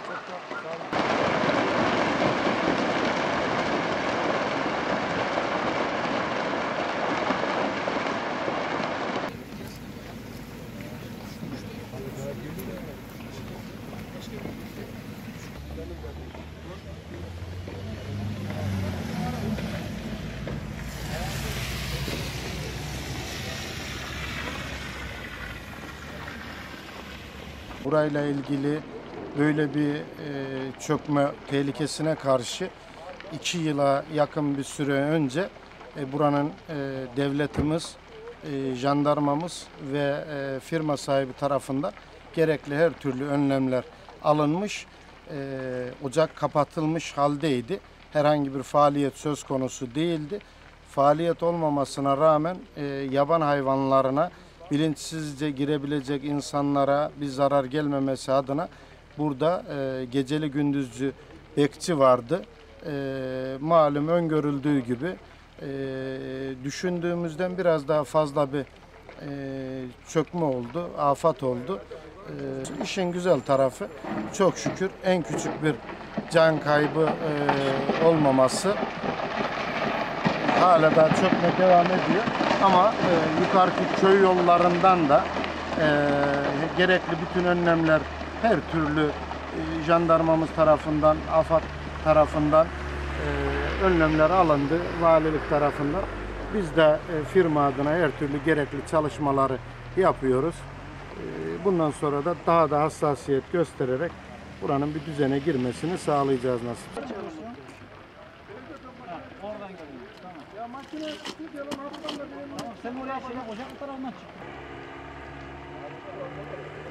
Burayla ilgili böyle bir çökme tehlikesine karşı 2 yıla yakın bir süre önce buranın devletimiz, jandarmamız ve firma sahibi tarafından gerekli her türlü önlemler alınmış. Ocak kapatılmış haldeydi. Herhangi bir faaliyet söz konusu değildi. Faaliyet olmamasına rağmen yaban hayvanlarına, bilinçsizce girebilecek insanlara bir zarar gelmemesi adına burada geceli gündüzcü bekçi vardı. Malum öngörüldüğü gibi düşündüğümüzden biraz daha fazla bir çökme oldu, afat oldu. İşin güzel tarafı çok şükür en küçük bir can kaybı olmaması. Hala da çökme devam ediyor ama yukarıki köy yollarından da gerekli bütün önlemler her türlü jandarmamız tarafından, AFAD tarafından önlemler alındı, valilik tarafından. Biz de firma adına her türlü gerekli çalışmaları yapıyoruz. Bundan sonra da daha da hassasiyet göstererek buranın bir düzene girmesini sağlayacağız nasip. Oradan görüyorum. Tamam. Ya makine tamam, sen oraya ocak tarafından çık.